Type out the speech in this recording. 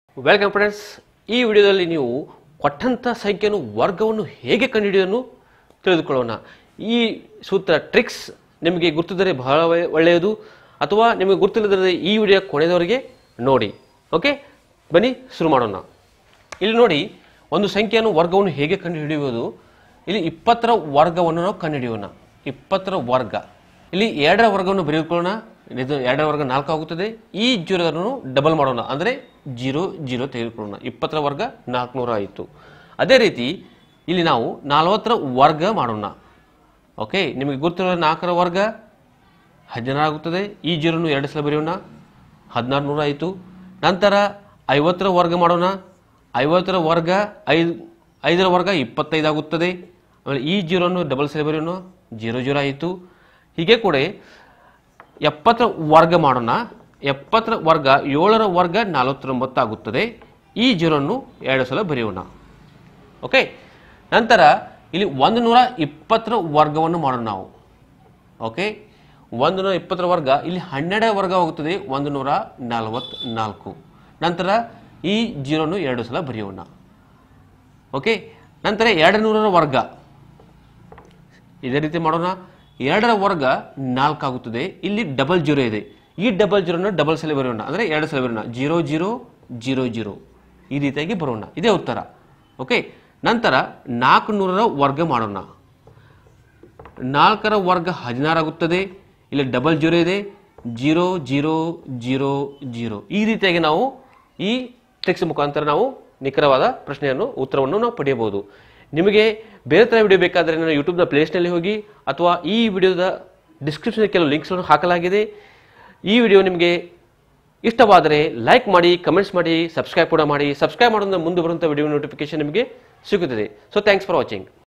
Welcome friends, ಈ ವಿಡಿಯೋದಲ್ಲಿ ನೀವು ಕೊಟ್ಟಂತ ಸಂಖ್ಯೆಯನ್ನು ವರ್ಗವನ್ನು ಹೇಗೆ ಕಂಡುಹಿಡಿಯೋದನ್ನು ತಿಳಿದುಕೊಳ್ಳೋಣ. ಈ ಸೂತ್ರ ಟ್ರಿಕ್ಸ್ ನಿಮಗೆ ಗೊತ್ತಿದ್ದರೆ ಬಹಳ ಒಳ್ಳೆಯದು, ಅಥವಾ ನಿಮಗೆ ಗೊತ್ತಿಲ್ಲದರೆ ಈ ವಿಡಿಯೋ ಕೊನೆಯವರೆಗೆ ನೋಡಿ. ಓಕೆ, ಬನ್ನಿ ಶುರು ಮಾಡೋಣ. ಇಲ್ಲಿ ನೋಡಿ, ಒಂದು ಸಂಖ್ಯೆಯನ್ನು ವರ್ಗವನ್ನು ಹೇಗೆ ಕಂಡುಹಿಡಿಯುವುದು. ಇಲ್ಲಿ 20ರ ವರ್ಗವನ್ನು ನಾವು ಕಂಡುಹಿಡಿಯೋಣ. 20ರ ವರ್ಗ, ಇಲ್ಲಿ 2ರ ವರ್ಗವನ್ನು ಬರೆದುಕೊಳ್ಳೋಣ. ಇದು 2ರ ವರ್ಗ 4 ಆಗುತ್ತದೆ. ಈ 0 ಡಬಲ್ ಮಾಡೋಣ, ಅಂದರೆ 0 0 ತೆಗೆದುಕೊಳ್ಳೋಣ. 20ರ ವರ್ಗ 400 ಆಯಿತು. ಅದೇ ರೀತಿ ಇಲ್ಲಿ ನಾವು 40ರ ವರ್ಗ ಮಾಡೋಣ. ಓಕೆ, ನಿಮಗೆ ಗೊತ್ತಿರೋ 4ರ ವರ್ಗ 16 ಆಗುತ್ತದೆ. ಈ 0 2 ಸಲ ಬರೆಯೋಣ, 1600 ಆಯಿತು. ನಂತರ 50ರ ವರ್ಗ ಮಾಡೋಣ. 50ರ ವರ್ಗ 5ರ ವರ್ಗ 25 ಆಗುತ್ತದೆ. ಆಮೇಲೆ ಈ 0 ಡಬಲ್ ಸಲ ಬರೆಯೋಣ, 0 0 ಆಯಿತು. ಹೀಗೆ ಕೂಡ 70ರ ವರ್ಗ ಮಾಡೋಣ. 70ರ ವರ್ಗ 7ರ ವರ್ಗ 49 ಆಗುತ್ತದೆ. ಈ 0 2 ಸಲ ಬರೆಯೋಣ. ಓಕೆ, ನಂತರ ಇಲ್ಲಿ 120ರ ವರ್ಗವನ್ನು ಮಾಡೋಣ ನಾವು. ಓಕೆ, 120ರ ವರ್ಗ ಇಲ್ಲಿ 12ರ ವರ್ಗ ಆಗುತ್ತದೆ, 144. ನಂತರ ಈ 0 2 ಸಲ ಬರೆಯೋಣ. ಓಕೆ, ನಂತರ 200ರ ವರ್ಗ ಇದೇ ರೀತಿ ಮಾಡೋಣ. 2ರ ವರ್ಗ 4 ಆಗುತ್ತದೆ. ಇಲ್ಲಿ ಡಬಲ್ 0 ಇದೆ. ಈ ಡಬಲ್ 0 ಡಬಲ್ ಸಲ ಬರೆಯೋಣ, ಅಂದರೆ 2 ಸಲ ಬರೆಯೋಣ, 0 0 0 0. ಈ ರೀತಿಯಾಗಿ ಬರೋಣ. ಇದೇ ಉತ್ತರ. ಓಕೆ, ನಂತರ 400ರ ವರ್ಗ ಮಾಡೋಣ. 4ರ ವರ್ಗ 16 ಆಗುತ್ತದೆ. ಇಲ್ಲಿ ಡಬಲ್ 0 ಇದೆ, 0 0 0 0. ಈ ರೀತಿಯಾಗಿ ನಾವು ಈ ಟ್ರಿಕ್ಸ್ ಮುಖಾಂತರ ನಾವು ನಿಖರವಾದ ಪ್ರಶ್ನೆಯನ್ನು ಉತ್ತರವನ್ನು ನಾವು ಪಡೆಯಬಹುದು. ನಿಮಗೆ ಬೇರೆ ಥರ ವಿಡಿಯೋ ಬೇಕಾದರೆ ನಾನು ಯೂಟ್ಯೂಬ್ನ ಪ್ಲೇಲಿಸ್ಟ್ನಲ್ಲಿ ಹೋಗಿ, ಅಥವಾ ಈ ವಿಡಿಯೋದ ಡಿಸ್ಕ್ರಿಪ್ಷನ್ ಕೆಲವು ಲಿಂಕ್ಸ್ಗಳನ್ನು ಹಾಕಲಾಗಿದೆ. ಈ ವಿಡಿಯೋ ನಿಮಗೆ ಇಷ್ಟವಾದರೆ ಲೈಕ್ ಮಾಡಿ, ಕಮೆಂಟ್ಸ್ ಮಾಡಿ, ಸಬ್ಸ್ಕ್ರೈಬ್ ಕೂಡ ಮಾಡಿ. ಸಬ್ಸ್ಕ್ರೈಬ್ ಮಾಡೋದ್ರಿಂದ ಮುಂದೆ ಬರುವಂಥ ವಿಡಿಯೋ ನೋಟಿಫಿಕೇಶನ್ ನಿಮಗೆ ಸಿಗುತ್ತದೆ. So thanks for watching.